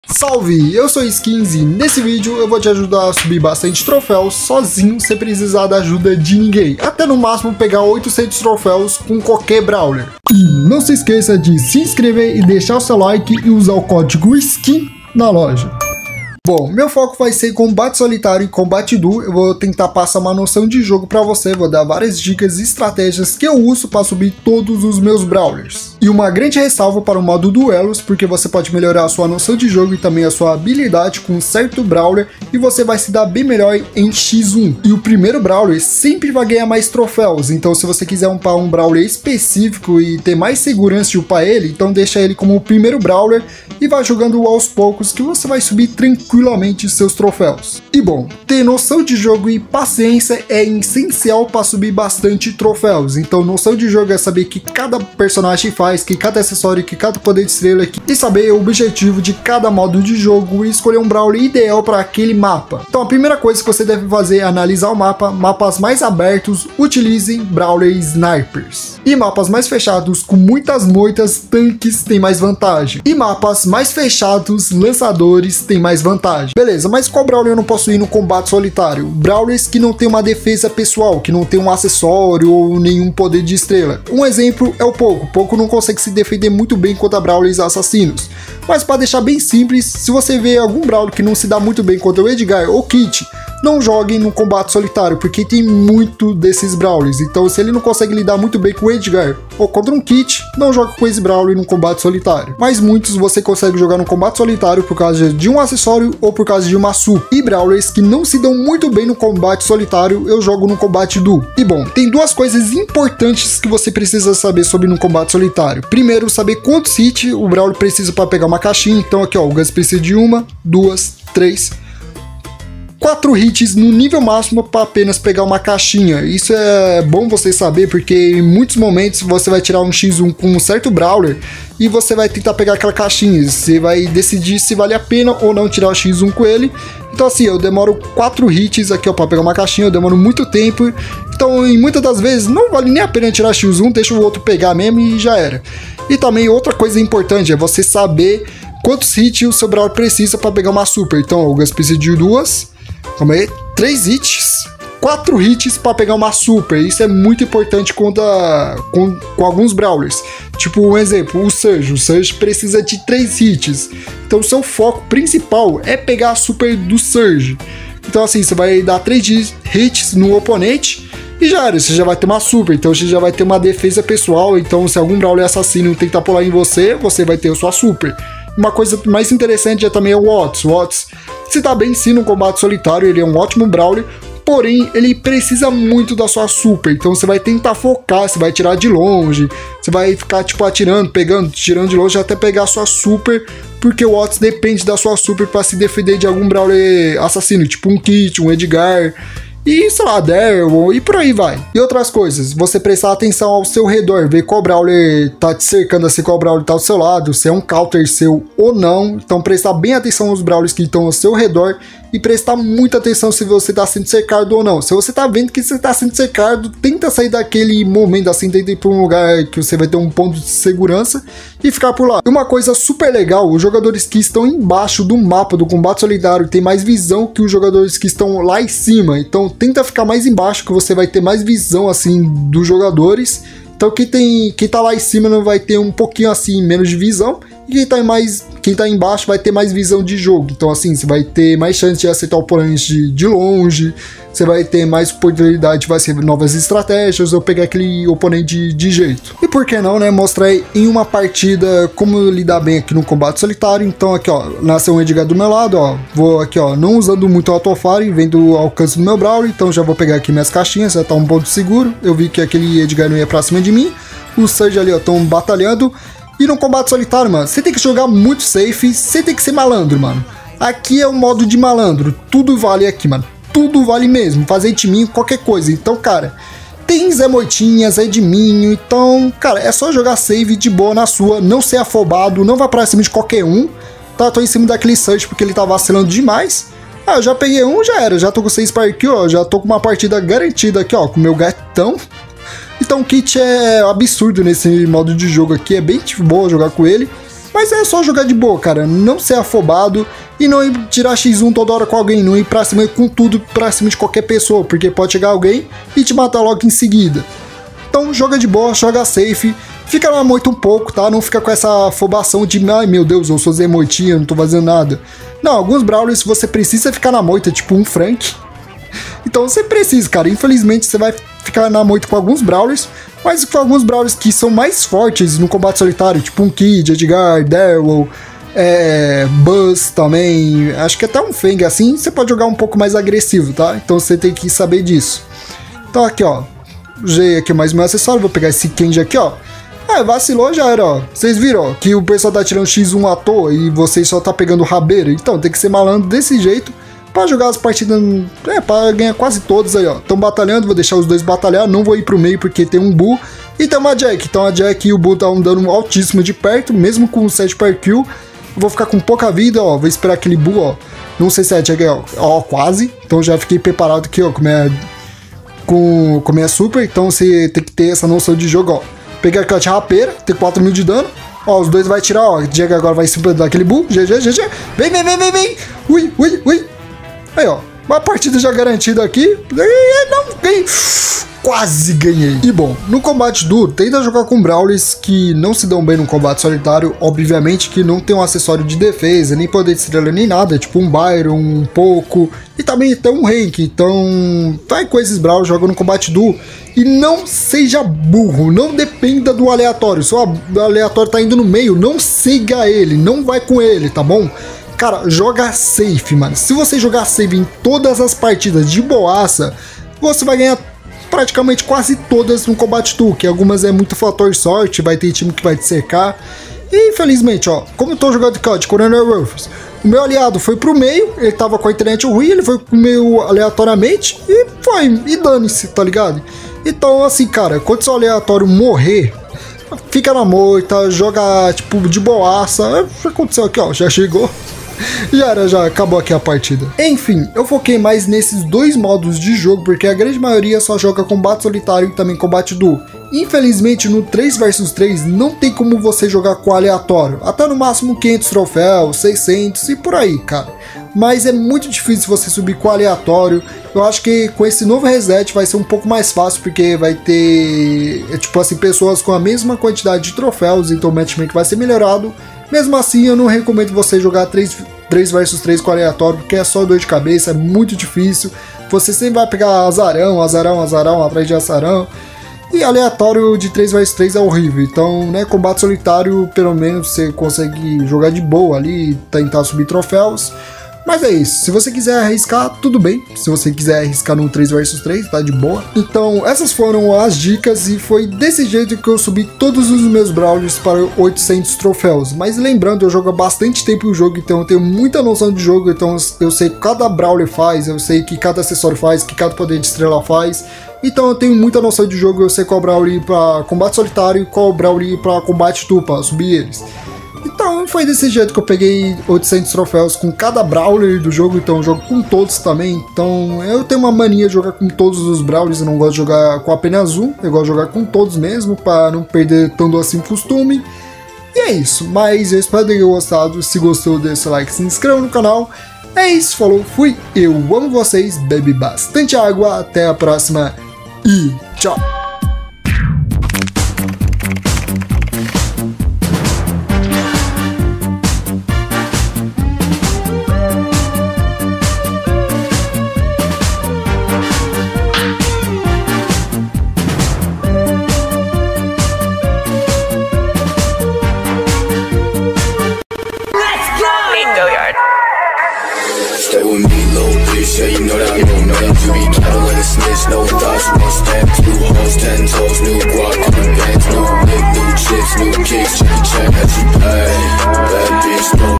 Salve, eu sou Skins e nesse vídeo eu vou te ajudar a subir bastante troféus sozinho, sem precisar da ajuda de ninguém. Até no máximo pegar 800 troféus com qualquer brawler. E não se esqueça de se inscrever e deixar o seu like e usar o código SKIN na loja. Bom, meu foco vai ser combate solitário e combate duo. Eu vou tentar passar uma noção de jogo pra você, vou dar várias dicas e estratégias que eu uso para subir todos os meus brawlers. E uma grande ressalva para o modo duelos, porque você pode melhorar a sua noção de jogo e também a sua habilidade com um certo brawler e você vai se dar bem melhor em X1. E o primeiro brawler sempre vai ganhar mais troféus, então se você quiser upar um brawler específico e ter mais segurança de upar ele, então deixa ele como o primeiro brawler e vai jogando aos poucos que você vai subir tranquilamente seus troféus. E bom, ter noção de jogo e paciência é essencial para subir bastante troféus. Então noção de jogo é saber que cada personagem faz, que cada acessório, que cada poder de estrela, e saber o objetivo de cada modo de jogo e escolher um brawler ideal para aquele mapa. Então a primeira coisa que você deve fazer é analisar o mapa. Mapas mais abertos, utilizem brawler snipers. E mapas mais fechados, com muitas moitas, tanques tem mais vantagem. E mapas mais fechados, lançadores tem mais vantagem. Beleza, mas qual brawler eu não posso ir no combate solitário? Brawlers que não tem uma defesa pessoal, que não tem um acessório ou nenhum poder de estrela. Um exemplo é o Poco. Poco não consegue se defender muito bem contra brawlers assassinos. Mas para deixar bem simples, se você vê algum brawler que não se dá muito bem contra o Edgar ou Kit, não joguem no combate solitário, porque tem muito desses brawlers. Então se ele não consegue lidar muito bem com o Edgar ou contra um Kit, não joga com esse brawler no combate solitário. Mas muitos você consegue jogar no combate solitário por causa de um acessório ou por causa de uma sup. E brawlers que não se dão muito bem no combate solitário, eu jogo no combate duo. E bom, tem duas coisas importantes que você precisa saber sobre no combate solitário. Primeiro, saber quantos hits o brawler precisa para pegar uma caixinha. Então aqui ó, o Gus precisa de 1, 2, 3... 4 hits no nível máximo para apenas pegar uma caixinha. Isso é bom você saber, porque em muitos momentos você vai tirar um X1 com um certo brawler e você vai tentar pegar aquela caixinha. Você vai decidir se vale a pena ou não tirar o X1 com ele. Então assim, eu demoro 4 hits aqui para pegar uma caixinha, eu demoro muito tempo. Então em muitas das vezes não vale nem a pena tirar X1, deixa o outro pegar mesmo e já era. E também outra coisa importante é você saber quantos hits o seu brawler precisa para pegar uma super. Então o Gus precisa de 2, 3 hits, 4 hits para pegar uma super. Isso é muito importante com alguns brawlers. Tipo um exemplo, o Surge precisa de 3 hits. Então o seu foco principal é pegar a super do Surge. Então assim, você vai dar 3 hits no oponente e já era, você já vai ter uma super. Então você já vai ter uma defesa pessoal. Então se algum brawler assassino tentar pular em você, você vai ter a sua super. Uma coisa mais interessante é também o Watts. O Watts se dá bem sim no combate solitário, ele é um ótimo brawler, porém ele precisa muito da sua super. Então você vai tentar focar, você vai tirar de longe, você vai ficar tipo atirando, pegando, tirando de longe até pegar a sua super, porque o Watts depende da sua super para se defender de algum brawler assassino, tipo um Kit, um Edgar, e sei lá, Daryl, e por aí vai. E outras coisas, você prestar atenção ao seu redor, ver qual brawler tá te cercando, assim, qual brawler tá ao seu lado, se é um counter seu ou não. Então prestar bem atenção aos brawlers que estão ao seu redor e prestar muita atenção se você tá sendo cercado ou não. Se você tá vendo que você tá sendo cercado, tenta sair daquele momento assim, tenta ir pra um lugar que você vai ter um ponto de segurança e ficar por lá. E uma coisa super legal, os jogadores que estão embaixo do mapa do combate solitário tem mais visão que os jogadores que estão lá em cima. Então tenta ficar mais embaixo que você vai ter mais visão assim dos jogadores. Então quem tá lá em cima não vai ter um pouquinho assim menos de visão, e quem tá embaixo vai ter mais visão de jogo. Então assim, você vai ter mais chance de acertar o oponente de longe, você vai ter mais oportunidade de fazer novas estratégias ou pegar aquele oponente de jeito. E por que não, né, mostrar em uma partida como lidar bem aqui no combate solitário. Então aqui ó, nasceu um Edgar do meu lado, ó, vou aqui ó, não usando muito o autofire, vendo o alcance do meu brawler, então já vou pegar aqui minhas caixinhas, já tá um ponto seguro. Eu vi que aquele Edgar não ia pra cima de mim, os Surge ali ó, estão batalhando. E no combate solitário, mano, você tem que jogar muito safe, você tem que ser malandro, mano. Aqui é o modo de malandro, tudo vale aqui, mano. Tudo vale mesmo, fazer timinho, qualquer coisa. Então, cara, tem Zé Moitinha, Zé Edminho, então, cara, é só jogar save de boa na sua, não ser afobado, não vá pra cima de qualquer um. Tá, tô em cima daquele Surge porque ele tá vacilando demais. Ah, eu já peguei um, já era, já tô com 6 par aqui, ó, já tô com uma partida garantida aqui, ó, com o meu gatão. Então o Kit é absurdo nesse modo de jogo aqui, é bem boa jogar com ele. Mas é só jogar de boa, cara, não ser afobado e não ir tirar X1 toda hora com alguém, não ir pra cima com tudo pra cima de qualquer pessoa, porque pode chegar alguém e te matar logo em seguida. Então joga de boa, joga safe, fica na moita um pouco, tá? Não fica com essa afobação de, ai meu Deus, eu sou Zé Moitinha, não tô fazendo nada. Não, alguns brawlers você precisa ficar na moita, tipo um Frank. Então você precisa, cara, infelizmente você vai ficar na moita com alguns brawlers, mas com alguns brawlers que são mais fortes no combate solitário, tipo um Kid, Edgar, Daryl, Buzz também, acho que até um Feng assim, você pode jogar um pouco mais agressivo, tá? Então você tem que saber disso. Então aqui, ó, usei aqui mais meu acessório, vou pegar esse Kenji aqui, ó. Vacilou, já era, ó. Vocês viram, ó, que o pessoal tá tirando X1 à toa e vocês só tá pegando rabeira. Então tem que ser malandro desse jeito pra jogar as partidas, pra ganhar quase todas aí, ó. Tão batalhando, vou deixar os dois batalhar, não vou ir pro meio porque tem um Buu e tem uma Jack. Então a Jack e o Buu tá um dano altíssimo de perto, mesmo com 7 per kill. Vou ficar com pouca vida, ó, vou esperar aquele Buu, ó. Não sei se é a Jack, ó, quase. Então já fiquei preparado aqui, ó, com minha super. Então você tem que ter essa noção de jogo, ó. Peguei a cut rapeira, tem 4.000 de dano. Ó, os dois vai tirar, ó. Jack agora vai super daquele Buu. GG. Vem. Ui. Aí, ó. Uma partida já garantida aqui. Não ganhei. Quase ganhei. E bom, no combate duro, tenta jogar com brawlers que não se dão bem no combate solitário. Obviamente que não tem um acessório de defesa, nem poder de estrela, nem nada. Tipo um Byron, um Poco. E também tem um Rank. Então, vai com esses brawlers, joga no combate duro. E não seja burro, não dependa do aleatório. Se o aleatório tá indo no meio, não siga ele, não vai com ele, tá bom? Cara, joga safe, mano. Se você jogar safe em todas as partidas de boaça, você vai ganhar praticamente quase todas no combate tour, que algumas é muito fator sorte, vai ter time que vai te cercar. E infelizmente, ó, como eu tô jogando de Coronel Ruffles, o meu aliado foi pro meio, ele tava com a internet ruim, ele foi pro meio aleatoriamente e e dane-se, tá ligado? Então, assim, cara, quando seu aleatório morrer, fica na moita, joga, tipo, de boaça. O que aconteceu aqui, ó, já chegou. Já acabou aqui a partida. Enfim, eu foquei mais nesses dois modos de jogo, porque a grande maioria só joga combate solitário e também combate duo. Infelizmente, no 3 vs 3 não tem como você jogar com aleatório. Até no máximo 500 troféus, 600 e por aí, cara. Mas é muito difícil você subir com aleatório. Eu acho que com esse novo reset vai ser um pouco mais fácil, porque vai ter, tipo assim, pessoas com a mesma quantidade de troféus, então o matchmaking vai ser melhorado. Mesmo assim, eu não recomendo você jogar 3 vs 3 com aleatório, porque é só dor de cabeça, é muito difícil. Você sempre vai pegar azarão atrás de azarão. E aleatório de 3 vs 3 é horrível. Então, né, combate solitário, pelo menos você consegue jogar de boa ali, tentar subir troféus. Mas é isso, se você quiser arriscar, tudo bem. Se você quiser arriscar no 3 vs 3, tá de boa. Então, essas foram as dicas e foi desse jeito que eu subi todos os meus brawlers para 800 troféus. Mas lembrando, eu jogo há bastante tempo o jogo, então eu tenho muita noção de jogo. Então eu sei o que cada brawler faz, eu sei o que cada acessório faz, o que cada poder de estrela faz. Então eu tenho muita noção de jogo, eu sei qual brawler ir para combate solitário e qual brawler ir para combate duo, para subir eles. Então foi desse jeito que eu peguei 800 troféus com cada brawler do jogo, então eu jogo com todos também. Então eu tenho uma mania de jogar com todos os brawlers, eu não gosto de jogar com apenas um, eu gosto de jogar com todos mesmo, para não perder tanto assim o costume. E é isso, mas eu espero que tenham gostado, se gostou deixa o like, se inscreva no canal. É isso, falou, fui, eu amo vocês, bebe bastante água, até a próxima e tchau! Stay with me, little bitch, yeah, you know that, you be cattle in the snitch, no thoughts, one step